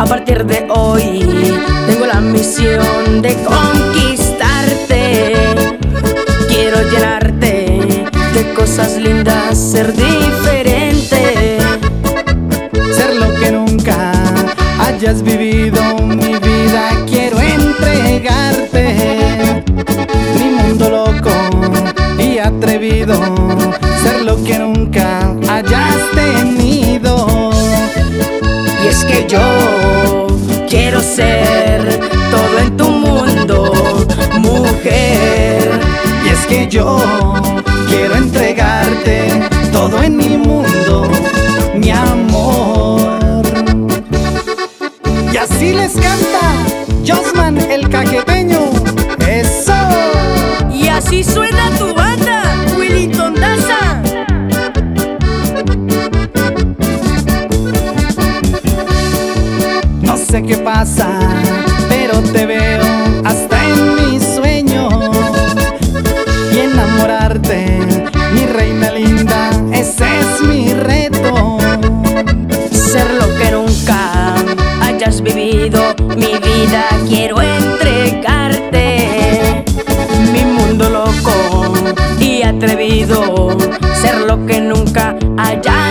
A partir de hoy tengo la misión de conquistarte. Quiero llenarte de cosas lindas, ser diferente, ser lo que nunca hayas vivido. Mi vida quiero entregarte, mi mundo loco y atrevido, ser lo que nunca hayas tenido. Y es que yo quiero ser todo en tu mundo, mujer. Y es que yo quiero entregarte todo en mi mundo, mi amor. Y así les canta Josman el Caqueteño. ¡Eso! Y así suena tu banda, Willington Daza. No sé qué pasa, pero te veo hasta en mis sueños. Y enamorarte, mi reina linda, ese es mi reto. Ser lo que nunca hayas vivido, mi vida quiero entregarte, mi mundo loco y atrevido, ser lo que nunca hayas